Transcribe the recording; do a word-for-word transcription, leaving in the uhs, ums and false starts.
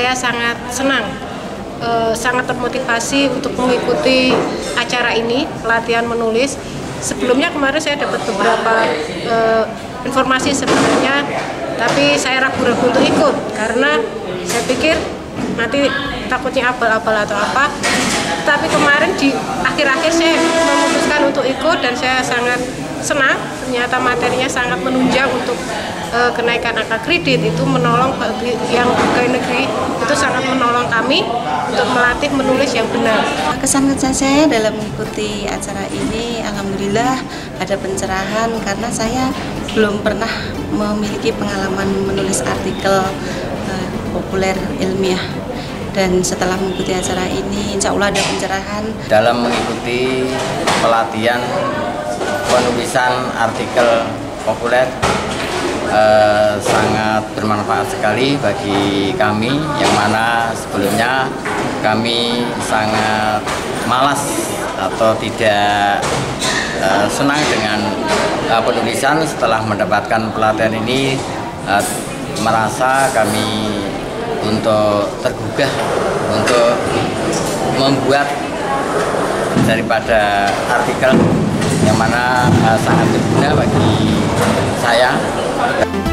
saya sangat senang, uh, sangat termotivasi untuk mengikuti acara ini, pelatihan menulis. Sebelumnya kemarin saya dapat beberapa uh, informasi sebenarnya, tapi saya ragu-ragu untuk ikut karena saya pikir nanti takutnya abal-abal atau apa. Tapi kemarin di akhir-akhir saya memutuskan untuk ikut dan saya sangat senang. Ternyata materinya sangat menunjang untuk e, kenaikan angka kredit. Itu menolong bagi yang pegawai negeri, itu sangat menolong kami untuk melatih menulis yang benar. Kesan-kesan saya dalam mengikuti acara ini, alhamdulillah ada pencerahan karena saya belum pernah memiliki pengalaman menulis artikel e, populer ilmiah. Dan setelah mengikuti acara ini, insya Allah ada pencerahan. Dalam mengikuti pelatihan penulisan artikel populer eh, sangat bermanfaat sekali bagi kami, yang mana sebelumnya kami sangat malas atau tidak eh, senang dengan eh, penulisan. Setelah mendapatkan pelatihan ini, eh, merasa kami untuk tergugah untuk membuat daripada artikel yang mana uh, sangat berguna bagi saya.